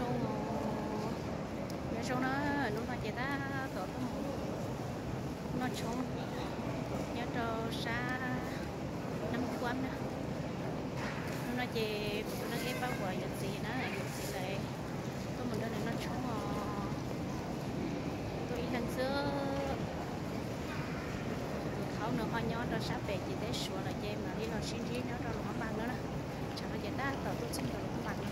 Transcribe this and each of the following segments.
trông nhớ trông nó chỉ ta tổ nó trông nhớ cho xa năm quán nữa nó chỉ nó cái bao quả gì nó lại tôi mình đây là nó trông tôi lần xưaเขาเนื้อพอยอดเราชาเป็ดจีเตชัวร์เลยเจมาที่เราชิ้นที่เราหลงบังแล้วนะฉันก็จะได้ต่อตุ้ชิ้นเราหลงบัง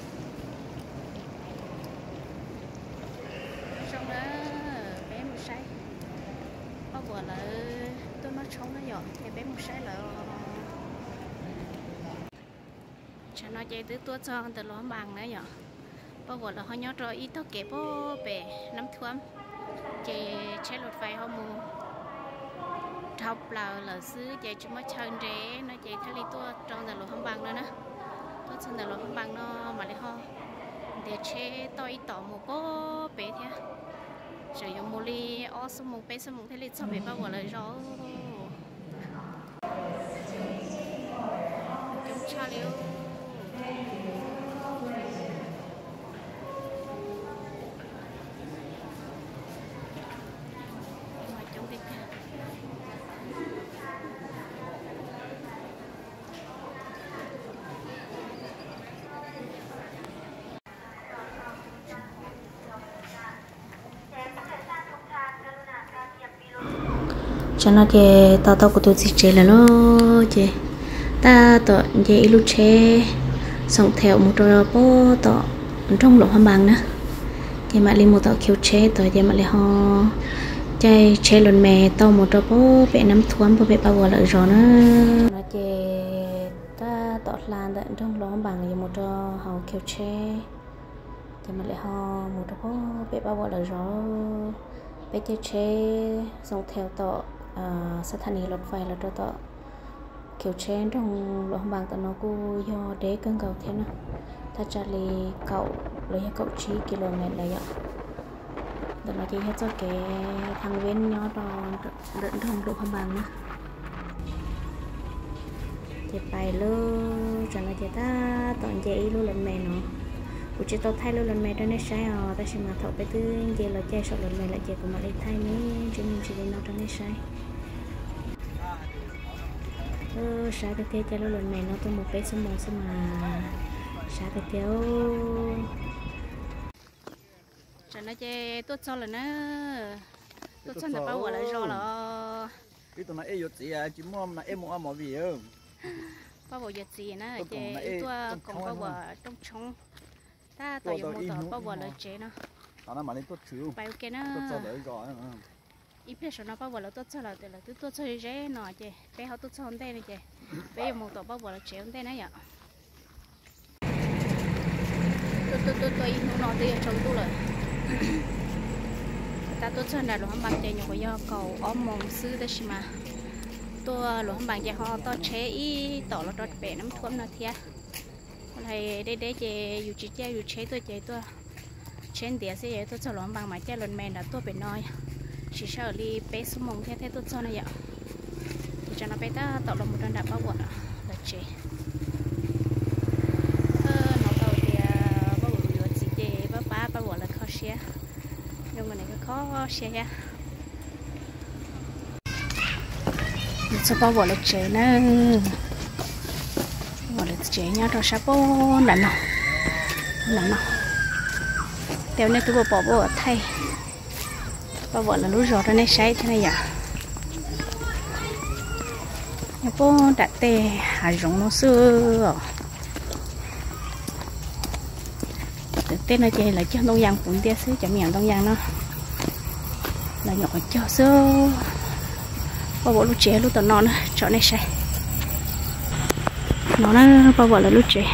trong đó bé một say bao vừa là tôi nó trống nó giọt thì bé một say làฉันnói chơi từ tua cho từ lỗ bằng nữa nhở bao vừa là họ nhớ rồi ít tao kẹp bố bể nắm thuốc chơi chơi lột phai họ mù thọc là xứ chơi chúng nó chơi rễ nó chơi thay li tua trong từ lỗ bằng nữa nè tôi trong từ lỗ bằng nó mà lại ho để chơi tôi tỏ một bố bể thế sử dụng một ly o số một bé số một thế ly sau bể bao gồm là gió chúng cha liu mà chống cái cho nó chơi tao của tôi chỉ chơi là nó chơi ta tao chơi lúc chơi sống theo một trò bố tao trong lỗ hàm bằng nữa chơi mà đi một tao kêu chơi tao chơi mà đi ho chơi lần mè tao một trò bố bị nắm thuốc bố bị bao gồm lại rồi nó chơi ta tao làm tại trong lỗ hàm bằng một trò họ kêu chơi mà lại ho một trò bố bị bao gồm lại rồi bây giờ chơi sống theo taoสถานีรถไฟแล้วต่อเขียวเชนตรงหลวงบางตะนกูยอเด็กกันเก่าเท่านะถ้าจะลีเก่าเลยเก่าชี้กิโลเมตรเลยอ่ะแต่เราจะให้เจ้าแกทางเว้นยอดอนเดินทางหลวงบางนะจะไปเลยจังเลยจะตาตอนเจ๊รู้lần mẹ nóกูจะต้องthay lần mẹ đó nên sai ta sẽ mà thọไปตื้อเจ๊เราใจสดlần mẹ làเจ๊củaมาเลยthayนี้จะมีจะได้นอนตอนนี้ใช่sai cái tiêu cho lần mẹ nó tôi một bé số một xem mà sai cái tiêu cho nó chơi tốt cho là nó tốt cho là bao gọi là rồi là cái tụi nó em gì à chỉ mong là em muốn ăn món gì không bao gọi gì nó chơi tôi còn bao gọi trong trong ta tạo dùng một tờ bao gọi là chế nó mà lên tốt chịu bao cái nó tốt cho đỡ rồi ít biết số nó bao gọi là tốt cho là từ là tốt cho dễ nọ chứ bé họ tốt cho hôm nay này chứ bé một tổ bao gọi là chế hôm nay nãy giờ tôi nó nọ tôi trồng tôi rồi ta tốt cho là luôn bằng tiền nhiều do cầu ôm mồm xứ đấy mà tôi luôn bằng giờ họ to chế ý tổ là trọt bể nắm thuốc nó thiệt này đây chị dù chỉ chơi dù chế tôi trên địa sẽ tôi cho luôn bằng mà chơi lần mèn là tôi bị nói chỉ sợ đi bé số mông thế tôi cho này vậy thì cho nó bé ta tạo ra một đơn đặt bao gồm là chị nó tàu thì bao gồm gì chị bao gồm là khó xe nhưng mà này cái khó xe nha sao bao gồm là chị nữa gọi là chị nhá rồi sao bố lạnh nào theo nên tôi bỏ bố ở thay bao gọi là lúa rò ra này sấy thế này vậy bố đặt tê hải rồng nó xưa tên nó chơi là cho đông giang cũng tia xứ chẳng miệng đông giang nó là nhỏ cho xưa bao gọi lúa trẻ lúa tàu non chọn này sấy nó bao gọi là lúa trẻ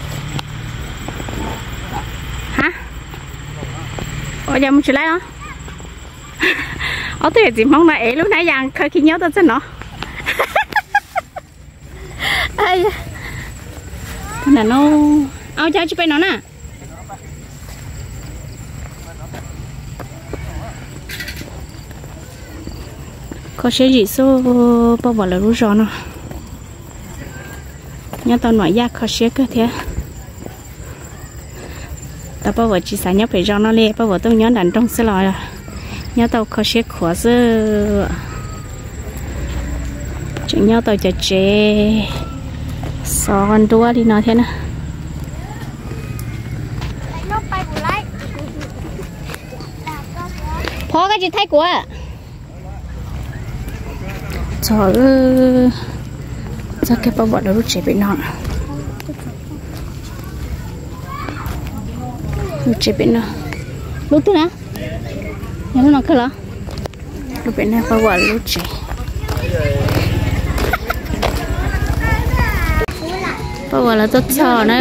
hả ôi giờ muốn chơi lại không ở đây chỉ mong là ấy lúc nãy rằng khi nhớ tới nó ai là nó ao cho chị bên nó nè có sẽ gì số bao vào là rú gió nó nhớ tao nói ra có sẽ cơ thế tao bảo vợ chỉ sáng nhớ phải rong nó lên bảo vợ tôi nhớ đàn trong xe lòi à nhớ tao khó xếp khó dơ chẳng nhớ tao chả chế son đua đi nói thế nào phó cái gì thay của trời ơi sao cái bảo vợ đó lúc trẻ bị nọ lúc trẻ bị nọ lúc tôi nè nhớ nó cái là lúc bên này bảo vợ lúc trẻ bảo vợ là tốt cho nữa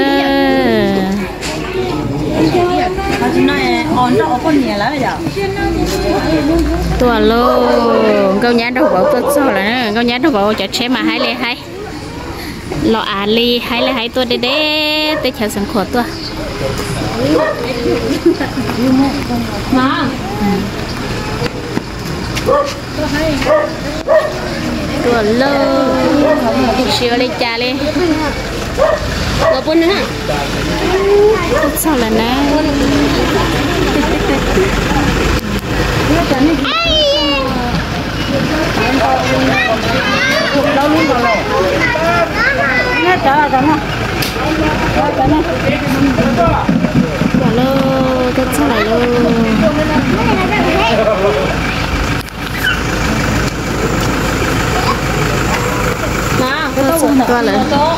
tua luôn câu nhá đâu bảo tốt cho là câu nhá đâu bảo chả chế mà hai lê hai lọ à ly hai lê hai tua đê đê tới chào sẵn khổ tua mà tua luôn xíu lên trà lên tua bún nữa tốt sao là nè Alo, tốt sao lại luôn mà tốt sao toa lại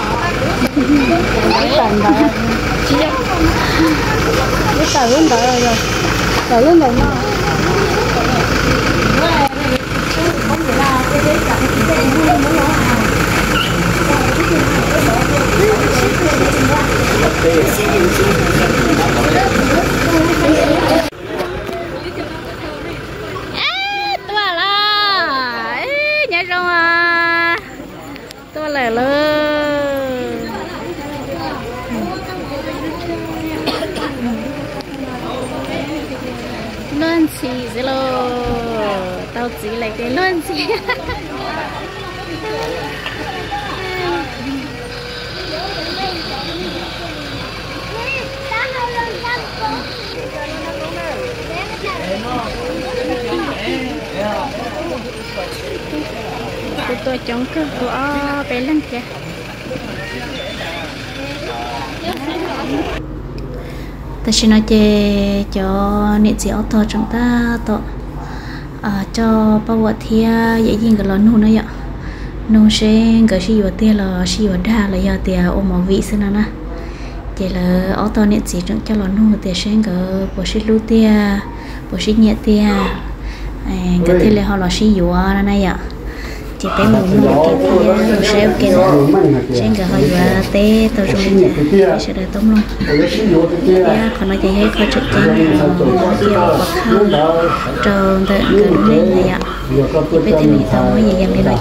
tua là nhảy rong à tua lại luôn luôn xì dữ lô tao chỉ lại cái luôn xì tôi chống cơ của bé lăng kìa ta xin nói chê cho nịt gì ô tô chúng ta tổ cho bao vật thì dễ dàng cái lon nu nữa ạ nu sẽ cái gì vào tia là gì vào đa là giờ tia ôm màu vị xin nè chỉ là ô tô nịt gì chúng cho lon nu tia sẽ cái bộ sĩ lưu tia bộ sĩ nhẹ tia cái thì là họ là sĩ dùa này ạ chỉ bé muốn mua cái thì sẽ ok rồi sẽ cái họ dùa té tôi rồi sẽ được tốt luôn còn nói hay có chụp trên kia hoặc không tròn tới cái này này ạ thì bây giờ mình tao mới gì em đi nói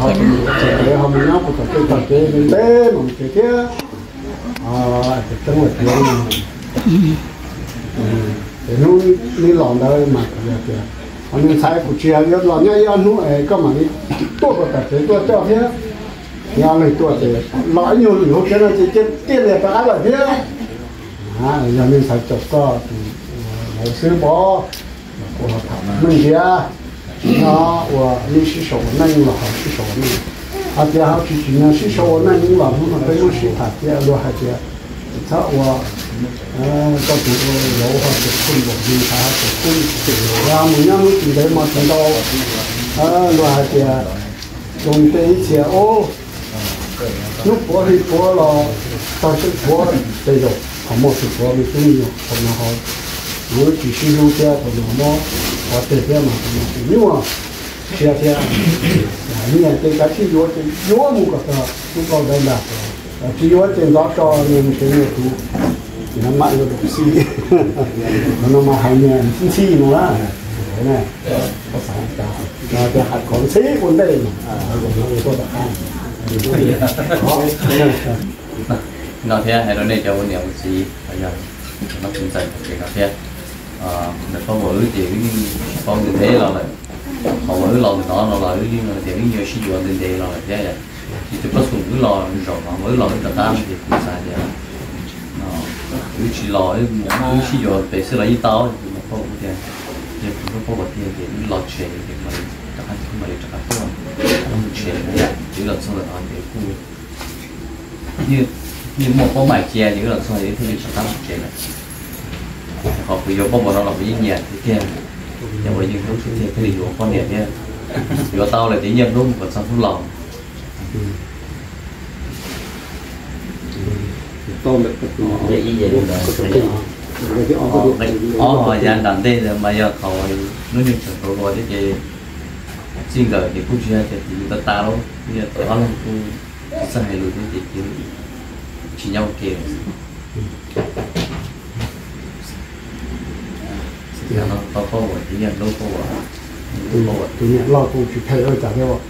chuyện anh sai của chị ấy là nhảy anh nuôi cái mà đi tua vào cả cái tua cho thế nhà này tua thì nói nhiều cái nó chỉ tiền là phải là thế nhà mình phải chụp có một sư bó của mình kia nó và đi sử dụng năng là họ sử dụng năng thì họ chỉ là sử dụng năng là không phải用sử dụng thì lo hay thì sao và có thể lỗ hoặc là không được gì cả cũng và mình nhớ lúc đấy mà thấy đâu loại thì dùng cái chia ô lúc bố thì bố là ta sẽ bố đây rồi họ một sự bố mình cũng nhiều còn là họ nếu chỉ sử dụng theo còn là họ tự theo mà nhưng mà chia theo như là cái sử dụng thì dùng một cái cũng còn đây là chỉ dùng trên đó cho nên cái này thì nó mạnh được xí nó mà hay nhẹ xí nữa thế này có phải là cái hạt còn xí còn đây mà nó có đặc ăn nó thế hay nó này cho nhiều xí bây giờ nó cũng dạy cái cà phê mình có mỗi thì con như thế là họ mỗi lần nó là cái thì nhiều sử dụng đến đây là thế này thì tôi có dùng cái lò rồi mà mỗi lần người ta thì cũng xài vậy cứ chỉ lò ấy cứ chỉ giờ để xử lý tao thì mà có một tiền thì cũng có một tiền để lò chè thì mà chắc chắn không mà để chắc chắn không nó một chè chỉ là xong rồi ăn để cu như một có bài chè những lần sau đấy thì chắc chắn một chè này họ cứ vô có một nó là cái nhẹ thì kia nhưng mà những lúc thì cái điều con nhẹ nha điều tao là tí nhân luôn còn xong không lòng tôm được để ý vậy họ dàn đàn đây là mà giờ họ nó như trường cầu gọi cái xin gửi cái câu chuyện thì người ta luôn bây giờ tao làm cô sai luôn thì chỉ nhau kề thì nó tao có gọi tí nhân đâu có gọi tụi nhẹ lo cô chỉ thay ơi chả theo ạ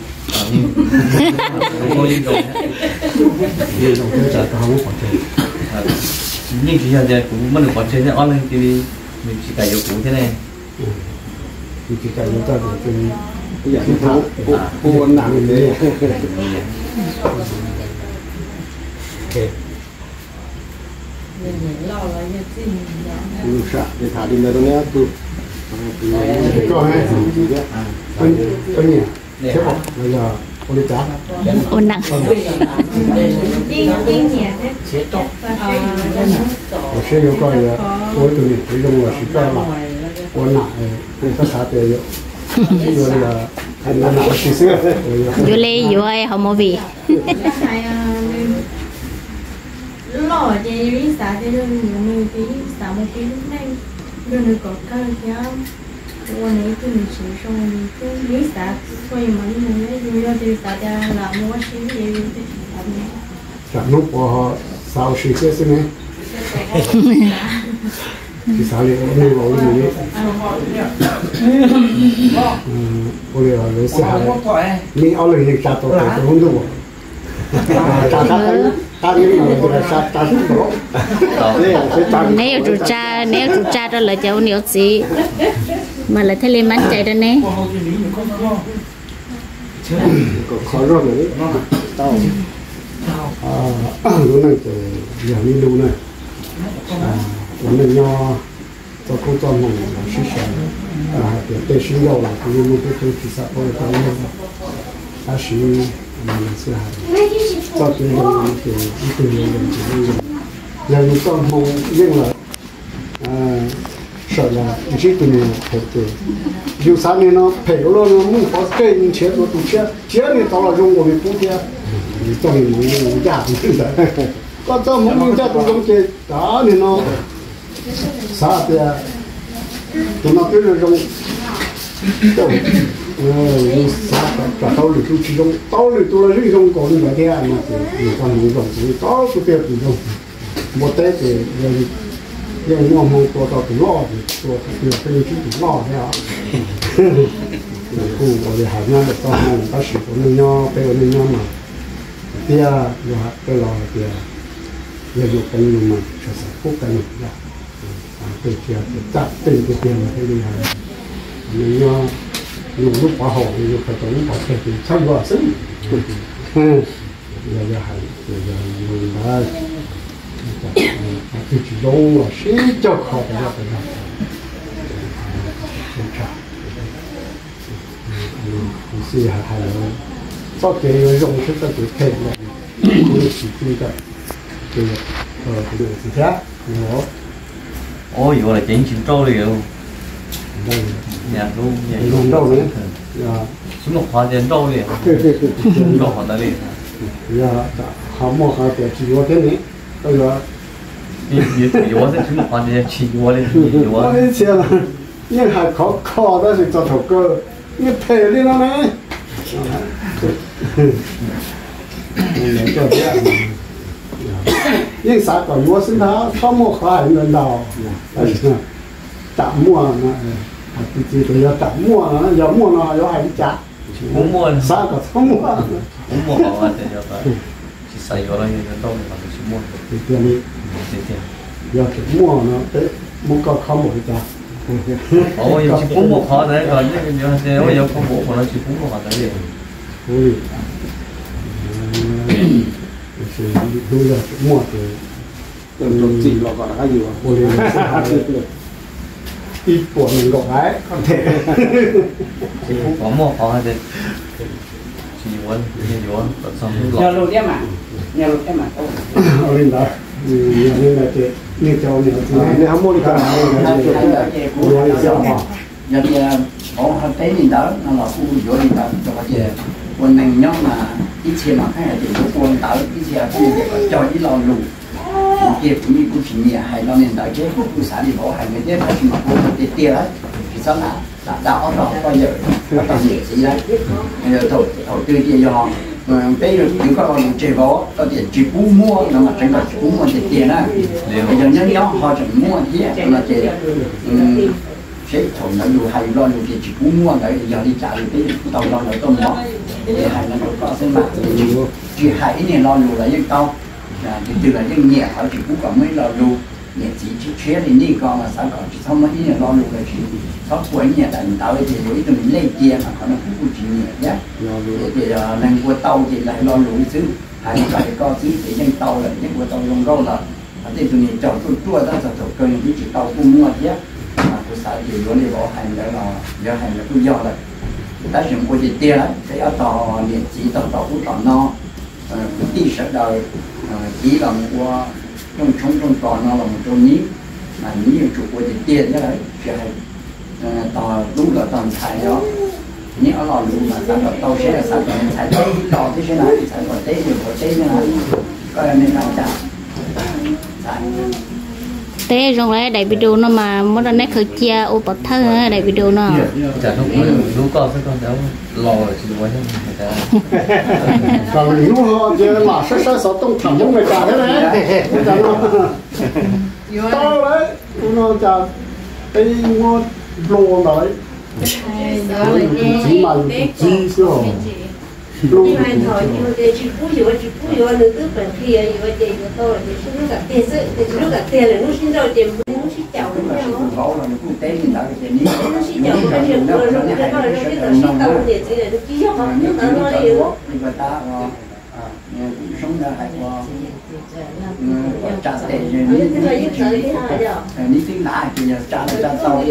không có những đồ như đồng thế chả không có chơi nhưng chỉ là cũng mất được có chơi online TV mình chỉ cài dụng thế này thì chỉ cần chúng ta để cái dạng tháo cô nặng đấy lu sa để thả đi nơi đó nhé tu có hay tôi nhỉ thế không bây giờ cô đi trả ôn nặng sẽ có coi cô tụi mình thì dùng là chỉ coi là cô nặng thì có thả tiền rồi là anh nặng chỉ xưa vô lê vô ai không mua gì lo chơi với xã thì đừng nhiều người thì xã một cái lúc này đừng có cái gìวันนี้คือมีชีวิตช่วงนี้คือมีสาช่วยมันเลยอยู่ยอดที่สาจะละมัวชีวิตอยู่ที่แบบนี้จากนุ๊กพอสาวชีเสียใช่ไหมที่สาวเรียกไม่บอกว่าอย่างนี้โอ้ยเลยเสียหายนี่เอาเลยยังจัดตัวแต่คนดูจัดta đi là sát ta xuống đó nếu chủ cha đó là cháu nhiều gì mà là thế lên mắt chạy đó nè khó rồi đấy tao lúc này thì giờ đi lưu nàyวันนี้ย่อตัวคู่ตัวหนึ่งเราชี้แจงเดี๋ยวเตะชี้เราคือมันเป็นตัวที่สับปะรดตัวนี้อาชีมันเสียหายตัวที่มันคือตัวนี้อย่างนี้ต้องมองเรื่องละsợ là chỉ tụi mình phải từ dù sao nên nó phải lo nó muốn có cái những chế độ tụi chế này tao là dùng của mình cũng thế cho mình muốn giả cũng thế có tao muốn giả tụi dùng chế đó nên nó sao thì tụi nó cứ là dùng đâu sao cả tao được tụi chỉ dùng tao được tụi là dùng còn như vậy thế mà thì còn những dùng thì tao tụi tiền tụi dùng một tết thìยังมองตัวต่อตัวล่อตัวเกี่ยวเป็นชิ้นตัวล่อเนี่ยผู้บริหารงานแบบต้องก็สิคนนึงย่อไปคนนึงย่อมาเตี้ยอยู่ฮะก็รอเตี้ยยังอยู่กันอยู่มันจะสักพวกกันอยู่นะเป็นเตี้ยจับเป็นเตี้ยมาให้ดูฮะนึงย่ออยู่ลูกปลาหอกอยู่กระตุ้นปลาเข็มใช่ว่าซึ่งยังหายยังอยู่ได้thì chỉ dùng là xí cho họ phải làm cái này, không trả, xí hay là sau khi dùng cái cái thêm này, cũng chỉ cái cái cái gì khác, nó, ôi vậy là chính chim trâu liền, nhà luôn, dùng đâu đấy, xuống một hoa tiền trâu liền, trâu họ ta liền, giờ họ mua họ để chỉ có thế này, bây giờ nhiều sẽ chúng nó đi chỉ vô lên nhiều cái xe là nhưng mà khó đó thì cho thầu cơ như thể đi nó này nhưng sao còn mua sinh thái không mua khai lần đầu tạm mua nó chỉ phải tạm mua nó giờ mua nó giờ hay chặt muốn mua sao còn không mua muốn mua họ thì giờ chỉ xài vô là như thế thôi mà chỉ mua thì tiền đi giờ chỉ mua nó tới mua có một cái ôi chỉ cũng một họ đấy còn nếu giờ không bộ mà nó chỉ cũng một họ đấy ôi thì bây giờ mua thì Từng gì là gọi là cái gì mà bồi lên ít của mình gọi cái không thể có một có hai chỉ muốn xong nhờ luôn em mà nhờ luôn em mà ở bên đó nên là chị nên cho nên không mua đi cả giờ thì có hơn tế đi đó nó là khu vô đi đó cho cái gì quân mình nhóm mà ít xe mà hay là thì quân tới ít xe thì cho ít lo luôn kia cũng như cũng chỉ nhẹ hay lo nên tới chứ cũng xã đi bỏ hay người chết hay mà cũng tiền tiền đấy thì sao là đã đó bao giờ tao nhẹ gì đấy bây giờ thầu tư tiền cho bây giờ những cái con chơi võ có tiền chỉ cú mua nó mà chẳng là chỉ cú mua tiền á bây giờ nhớ nhớ họ chỉ mua thế là chơi sẽ thầu nó dù hay lo dù chỉ cú mua đấy giờ đi trả được cái tàu lo nó tôm nó để hay nó có sinh mạng chỉ hay này lo dù là những tàu từ là những nhẹ họ chỉ cú còn mấy lo dù nhẹ chỉ chế thì đi con là sao còn chỉ xong mấy này lo dù là chỉ có quấy nhẹ là tàu thì đối tượng lấy tiền mà nó cũng chỉ nhẹ nhé thì nên qua tàu thì lại lo lụi xứ hay là phải có xứ để nhân tàu là những qua tàu dùng câu là thì tụi mình chọn tôi chua ra rồi cơ những chỉ tàu cũng mua nhé mà tôi sợ gì nó đi bỏ hành đó là do hành là tôi do là ta dùng qua gì tiền đấy cái ở tàu điện chỉ tàu cũng tàu no cái tí sợ đời chỉ là qua trong tàu nó là một trong ní mà nhiều chủ qua gì tiền đấy chứ tàu đúng là tàu xài đó những ở lò luôn mà sao còn tàu sẽ là sao còn xài tế lò thế thế này xài còn tế nhiều còn tế như này coi là nên làm sao thế rồi lại đại video nó mà mới ra nét khởi chia ô bật thơ đại video nó chả lúc con sẽ con cháu lò chỉ đúng không còn nếu họ giờ là sát sáu tông thẳng giống người ta thế đấy to đấy nó chả cái mua lô đấy chỉ mà chỉ số nhưng mà thôi nhưng mà chỉ cú nhiều nữa cứ phải kia nhiều chỉ nhiều to thì lúc gặp tiền sự thì lúc gặp tiền là lúc xin đâu tiền lúc xin chào đúng không? Có là quốc tế mình đã cái gì? Lúc xin chào cái chuyện rồi lúc cái đó lúc cái đầu xin tao tiền thì lúc ký học lúc đó nó đi. Người ta sống ra hay trả tiền ní tiếng lại thì trả sau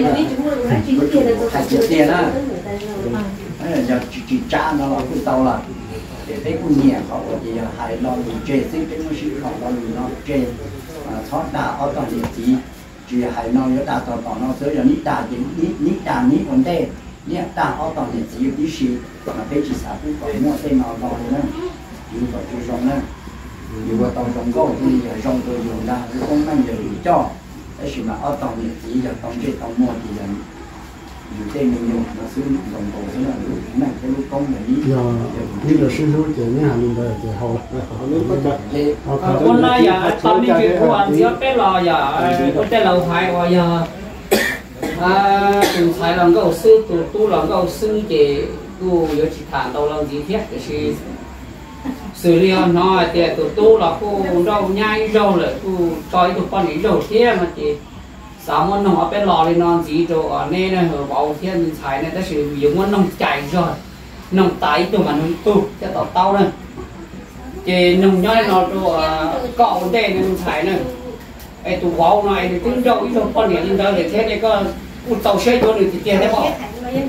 phải tiền á giờ chỉ trả nó là cái tàu là để thấy cũng nhẹ họ thì hay lo lụi chơi xí cái nó xí họ lo lụi nó chơi thoát đá ở toàn địa chỉ hay nó nhớ đá tàu nó tới giờ nít đá thì nít vấn đề nít đá ở toàn địa chỉ đi xí mà bây chỉ xã cũng có mua tên nó lo nữa dù có chú rong nữa dù có tàu rong câu thì rong tôi dùng ra cũng không mang giờ cho cái gì mà ở toàn địa chỉ giờ tàu chơi tàu mua thì dù tên mình dùng nó sử dụng đồng hồ thế là lúc này cái lúc công để đi như là sinh hoạt chuyện này mình đây thì họ nên bắt chặt con nói giờ tao đi chuyện của anh giữa cái lò giờ cái lò hoài rồi giờ từ thái làm cái sư từ tu làm cái sư chỉ tu giờ chỉ thản đầu làm gì thiết thì xử lý nó thì từ tu là cô rau nhai rau lại cô cho tụi con ấy rau thế mà chỉ sao muốn nó bên lò lên non gì rồi ở nên là hở bảo thiên mình xài này ta sử dụng muốn nông chảy rồi nông tái tụi mà nông tu cho tao tao này thì nông nhoi nó rồi cọ vấn đề này mình xài này ai tụi vào này thì tính đâu ít đâu con điện lên đâu để thế này có tàu xe cho được thì tiền thế bỏ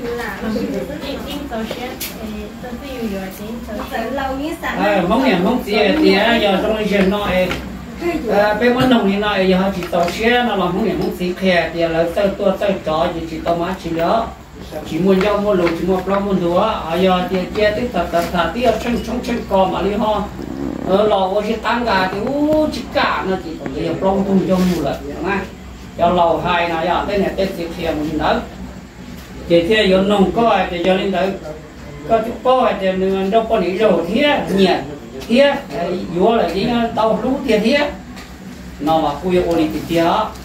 mong gì thì giờ trong dân nó bên món nông thì nói giờ chỉ tàu xe nó làm không muốn xí khe thì là tôi chó chỉ tàu má chỉ đó chỉ muốn giao mua lúa chỉ mua plau mua lúa giờ thì che tích thật tiếp trong cò mà đi ho lò có chỉ tăng cả thì chỉ cả nó chỉ còn giờ plau tung cho mua lại mà cho lò hai nó giờ tên này tên xí khe mình nữa thì thế giờ nông có thì giờ lên tới có chút có thì đâu có nghĩ rồi thế nhiệt thế vô là đi tàu lú tiền thế nó mà cùi ô đi tiền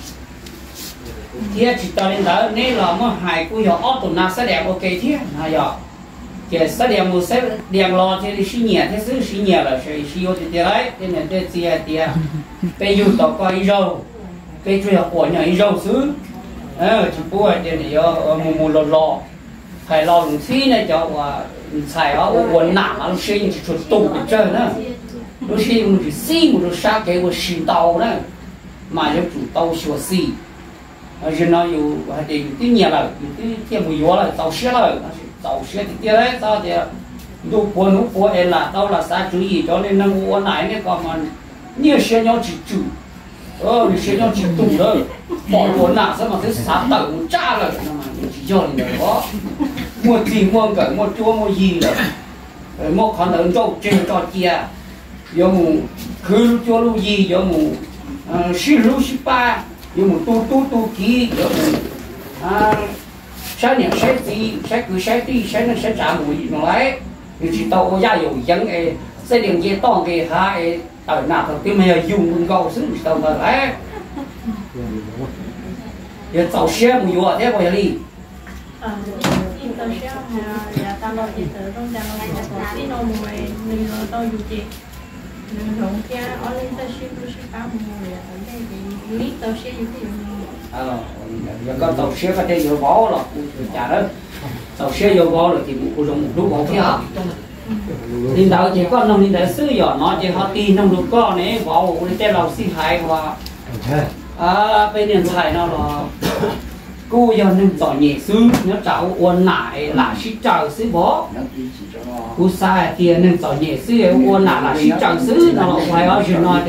thế chỉ tao lên đó nên là mà hai cùi họ ốp tụi nào sẽ đẹp ok thế là giờ chỉ sẽ đẹp một sẽ đẹp lo thì xí nhẹ thế xí nhẹ là xí ô tiền đấy thế nên thế xe tiền bây giờ tao có ít rau bây giờ của nhà ít rau xứ chỉ bố thì này mua lò phải lo lủng xí này cho xài ở quần nặng nó xí chỉ chuột tụng để chơi nữa đôi khi một chỉ xì một đôi xa cái một xì tàu đó mà cho chủ tàu sửa xì rồi nóอยู่thì cái nhà là cái tiền mùi gió là tàu xe thì tiền đấy sao thì đủ phố em là đâu là xa chú ý cho nên nó mua này này còn mà nhiều xe nhau chỉ chủ xe nhau chỉ tủ đó bỏ vốn nào sao mà cái sáng tẩu một cha là mà chỉ cho thì đó mua gì mua cả mua chua mua gì rồi mua con lớn trên cho chia dùng cứ chua lu gì dùng xí lu xí ba dùng tu kỹ dùng sáng nhận sáng gì sáng cứ sáng đi sáng nó sẽ trả mùi nó lấy thì chỉ tao có gia dụng dân cái sẽ điện dây to cái hai ở nào thì cái mày dùng gạo xứng tao mà lấy giờ tàu xe mùi vợ thế bao giờ đi tao xe mà tao lo gì tới trong nhà nó là có tí nó mùi mình tao dùng chị mình không kia ở lên tao xe tôi sẽ bán mùi ở đây thì lý tao xe dùng cái giờ con tàu xe cái đây vừa bó là chả đó tàu xe vừa bó rồi thì cũng dùng một lúc bó kia linh đạo chỉ có nông linh đạo sư giờ nó chỉ họ tin nông lúc có này vào cái tên lão sĩ hại và bên điện thoại nó là cô giờ nên giỏi nhẹ sư nhớ cháu uốn lại là sĩ trời sư bó cô sai thì nên giỏi nhẹ sư uốn lại là sĩ trời sư nó là phải ở chuyện nói thì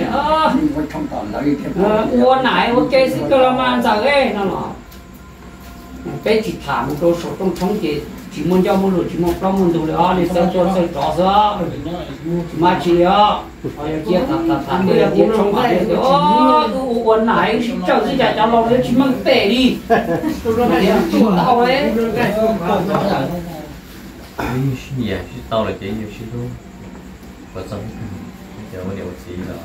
uốn lại ok sư cơ làm ăn giờ cái nó là cái chỉ thả một đôi số trong chống chỉ muốn cho một lượt chỉ muốn trong một đủ đó thì sẽ cho sẽ trò đó mà chỉ đó rồi chia thật bây giờ cũng trong mặt thì ô quần này chờ gì cho lo đấy chỉ mang tệ đi tôi tao đấy dạ tao là chỉ nhiều xíu thôi và xong giờ có điều gì là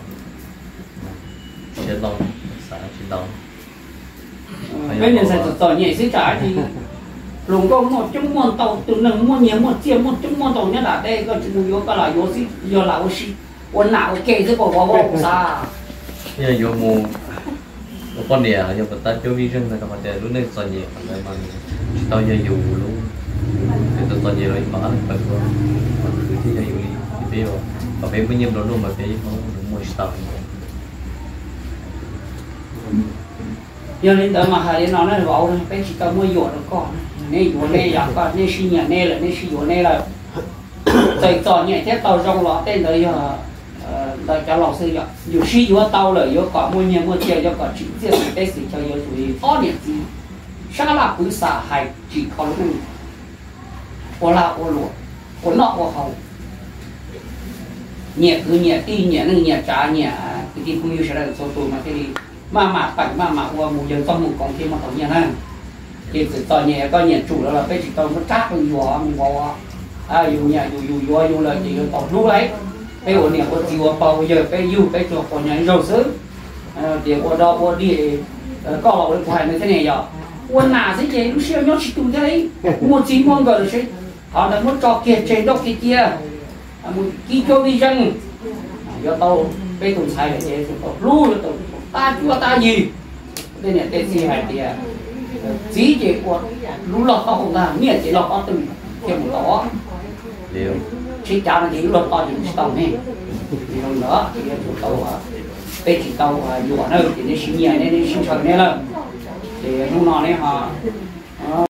sẽ lo xã chỉ lo bây giờ sẽ tỏ nhẹ xíu trả thì luôn có một trong môn tàu từ nâng môn nhiều một chiếc một trong môn tàu nhất là đây có chỉ muốn có là vô gì vô là vô gì quần nào ok chứ bỏ xa bây giờ vô mù con đẻ giờ người ta cho vi rừng là các bạn đẻ lúc này toàn nhiều là mà tao giờ dù luôn thì toàn nhiều rồi mở bật luôn cứ thì giờ dù đi thì bây giờ và bây bao nhiêu đó luôn mà bây giờ không đúng một start giờ nên tới mà hai đứa nó bảo này bây chỉ tao mua dọn được con này dọn này dạng con này xí nhà này là này xí dọn này là tại tao nhảy thế tao trong lọ tên tới giờ là cho lọ sư vậy dù xí dọn tao là dọn có mua nhiều mua tiền cho có chỉ tiền cái gì cho dọn tụi ó điểm gì sao là cứ xả hay chỉ có lúc này ô la ô lụa ô nọ ô hậu nhẹ cứ nhẹ ti nhẹ nâng nhẹ trả nhẹ cái gì cũng như sẽ là số tụi mà cái gì mà phải mà qua mù dân trong một con kia mà tổng nhà này thì tao nhẹ có nhẹ chủ đó là cái chỉ tao nó cắt mình vào dù nhà dù là chỉ tao lúc đấy cái ổn điểm của chiều bao giờ cái dù cái chỗ còn nhà rau sứ thì qua đó qua đi có lọ được phải như thế này giờ quân nào sẽ chế lúc xưa nhớ chỉ tụi đấy một chín con rồi sẽ họ đã muốn cho kia chế đâu kia một kí cho đi dân do tao cái tụi sai là chế tao lu là tao ta chúa ta gì đây này tên gì hay thì chỉ chỉ của lũ lọt to không ta nghĩa chỉ lọt to từng thêm một đó liệu chỉ trả là chỉ lọt to những tàu này thì không nữa thì tàu cái chỉ tàu dùa nơi thì nó sinh nhẹ nên sinh trời này là thì lúc nào này họ